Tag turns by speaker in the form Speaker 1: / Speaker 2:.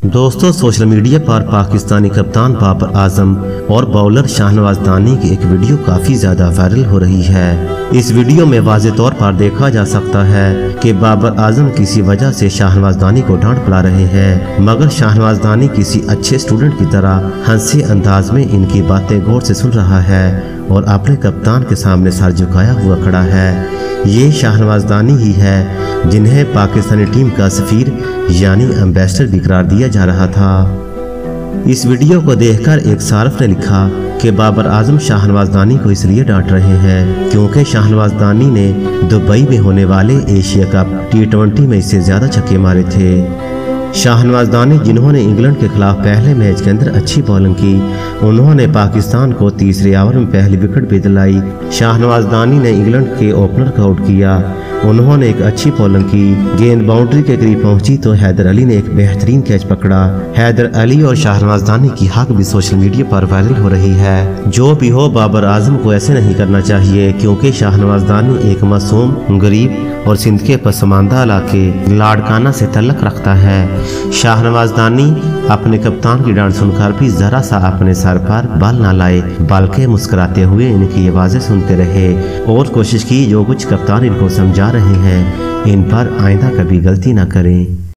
Speaker 1: दोस्तों, social media पर पाकिस्तानी कप्तान बाबर आजम और बॉलर शाहनवाज दानी की एक वीडियो काफी ज्यादा वायरल हो रही है। इस वीडियो में वाज़ेह तौर पर देखा जा सकता है कि बाबर आजम किसी वजह से शाहनवाज दानी को डांट पड़ा रहे हैं, मगर शाहनवाज दानी किसी अच्छे स्टूडेंट की तरह हंसी अंदाज में इनकी बातें गौर से सुन रहा है और अपने कप्तान के सामने सर झुकाया हुआ खड़ा है। ये शाहनवाज दानी ही है जिन्हें पाकिस्तानी टीम का सफीर यानी एम्बेसडर भी करार दिया जा रहा था। इस वीडियो को देखकर एक सार्फ ने लिखा कि बाबर आजम शाहनवाज दानी को इसलिए डांट रहे हैं क्योंकि शाहनवाज दानी ने दुबई में होने वाले एशिया कप T20 में इससे ज्यादा छक्के मारे थे। शाहनवाज दानी, जिन्होंने इंग्लैंड के खिलाफ पहले मैच के अंदर अच्छी बॉलिंग की, उन्होंने पाकिस्तान को तीसरे ओवर में पहली विकेट भी दिलाई। शाहनवाज दानी ने इंग्लैंड के ओपनर को आउट किया। उन्होंने एक अच्छी बॉलिंग की, गेंद बाउंड्री के करीब पहुंची तो हैदर अली ने एक बेहतरीन कैच पकड़ा। हैदर अली और शाहनवाज दानी की हक भी सोशल मीडिया पर वायरल हो रही है। जो भी हो, बाबर आजम को ऐसे नहीं करना चाहिए क्योंकि शाहनवाज दानी एक मासूम, गरीब और सिंध के पसमानदा इलाके लाड़काना से तल्लक रखता है। शाहनवाज दानी अपने कप्तान की डांट सुनकर भी जरा सा अपने सर पर बाल ना लाए, बल्कि मुस्कुराते हुए इनकी आवाजें सुनते रहे और कोशिश की जो कुछ कप्तान इनको समझा रहे हैं इन पर आइंदा कभी गलती ना करें।